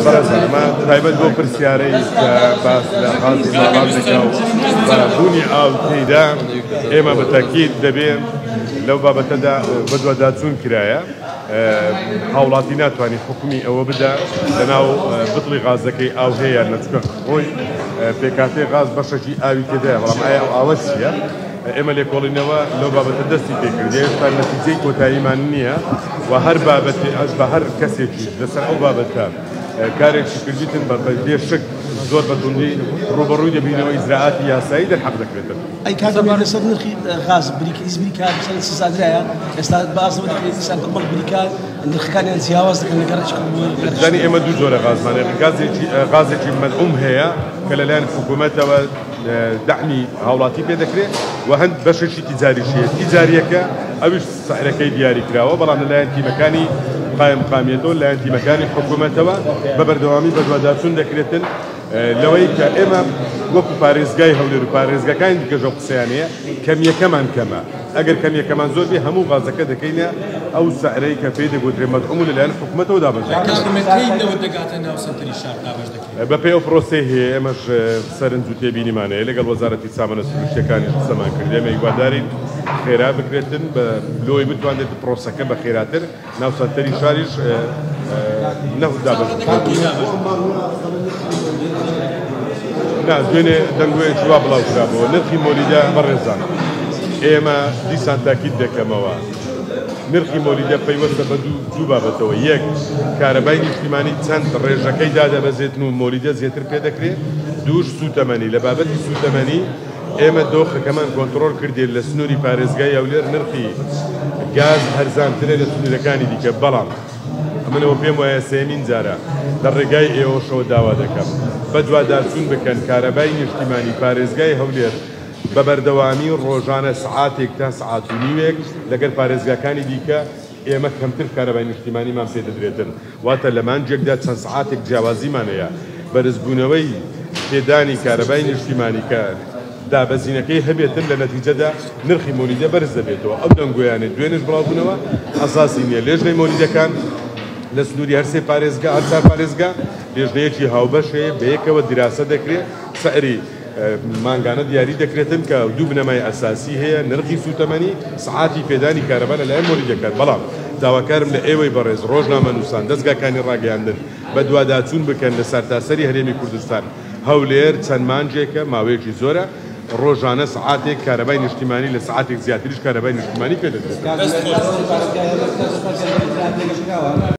بەڕێزان ما تایبەت بۆ پرسیارەی کە باس لە غازی ماڵات دەکا و بوونی ئاو تێیدا ئێمە بە تاکید دەبێن لەو بابەتەدا بەدواداچوون کرایە هاوڵاتی ناتوانێت حکومی ئەوە بدا لەناو بتڵی غازەکەی ئاو هەیە نەچکە ڕۆی پێکاتێ غاز بەشێکی ئاوی تێدایە بەڵام ئایا ئاوە چییە؟ ئێمە لێکۆڵینەوە لەو بابەتە دەستی پێکردێ ئێستا نەتیجەی کۆتاییمان نییە و هەر بابەتی ئەس بە هەر کەسێکی لەسەر ئەو بابەتە کارێکی کردیتن بە بێشک زۆر بەتوندی ڕوبەڕووی دەبینەوە ئیجراعاتی یاسایی دەرحەق دەکرێتن. ئەی کاتێک لەسەر نرخی غاز بریکار بسەر سزادرایە ئێستا باسەوە دەکرێت دیسان کۆمەڵ بریکار نرخەکانیان جیاواز دەکەن لەگەڕێکی زانی ئێمە دوو جۆرە غازمانێ غازێکی مەدعوم هەیە کە لەلایەن حکوومەتەوە دعمی هاوڵاتی پێ دەکرێت و هەند بەشێکی تیجاریشیە تیجاریەکە ئەویش سعرەکەی دیاری کراوە بەڵام لەلایەن تیمەکانی قایم قامیەتەوە لایەن تیمەکانی حکوومەتەوە بە بەردەوامی بەدواداچوون دەکرێتن لەوەی کە ئێمە وەکو پارێزگای هەولێر و پارێزگەکانی دیکەژە قسەیانەیە کەمیەکەمان کەمە ئەگەر کەمیەکەمان زۆر بێ هەموو غازەکە دەکەینە ئەو سعرەی کە پێی دەگوترێ مەدعوم لەلایەن حکوومەتەوە دابەزێت بە پێی ئەو پرۆسەی هەیە ئێمەش سەرنج و تێبینیمانەیە لەگەڵ وەزارەتی سامانە سروشتیەکانی قسەمان کرد ئێمە هیوادارین خێرا بکرێتن بە لۆی بتوانێت پرۆسەکە بە خێراتر ناوسەرتەری شاریش نەدابەزێت دوێنێ دەنگوێکی وا بڵاو کرابەوە نرخی مۆلیدە بەڕێزان ئێمە دیسان تاکید دەکەمەوە نرخی مۆلیدە پەیوەستە بە دوو بابەتەوە یەک کارەبای نیشتیمانی چەند ڕێژەکەی دادەبەزێتن و مۆلیدە زیاتر پێ دەکرێت دووش سوتەمەنی لە بابەتی سوتەمەنی ئێمە دۆخەکەمان کۆنتڕۆل کردێت لە سنووری پارێزگای هەولێر نرخی گاز هەرزانترە لە سنوورەکانی دیکە بەڵام منەوە پێم وایە سێمین جارە لە ڕێگای ئێوەشەوە داوا دەکەم بەدواداچوون بکەن کارەبای نیشتیمانی پارێزگای هەولێر بە بەردەوامی ڕۆژانە سعاتێک تا سعات و نیوێک لەگەر پارێزگاکانی دیکە ئێمە کەمتر کارەبای نیشتیمانیمان پێ دەدرێتن واتە لە مانجێکدا چەند سعاتێک جیاوازیمان هەیە بەرزبوونەوەی پێدانی کارەبای نیشتیمانی کە دابەزینەکەی هەبێتن لە نەتیجەدا نرخی مۆلیدە بەرز دەبێتەوە ئەو دەنگۆیانێت دوێنش بڵاوبوونەوە ئەساسی نییە لێژنەی مۆلیدەکان لە سنووری هەرسێ پارێزگا هەرچار پارێزگا لێژنەیەکی هاوبەش هەیە بەیەکەوە دیراسە دەکرێت سەعری مانگانە دیاری دەکرێتن کە دوو بنەمای ئەساسی هەیە نرخی سوتەمەنی سعاتی پێدانی کارەبا لەلایەن مۆلیدەکان بەڵام داواکارم لە ئێوەی بەڕێز ڕۆژنامە نووسان دەستگاکانی ڕاگەیاندن بە دواداچوون بکەن لە سەرتاسەری هەرێمی کوردستان هەولێر چەند مانجێکە ماوەیەکی زۆرە ڕۆژانە سعاتێک کارەبای نیشتیمانی لە سعاتێک زیاتریش کارەبای نیشتیمانی پێ دەدرێت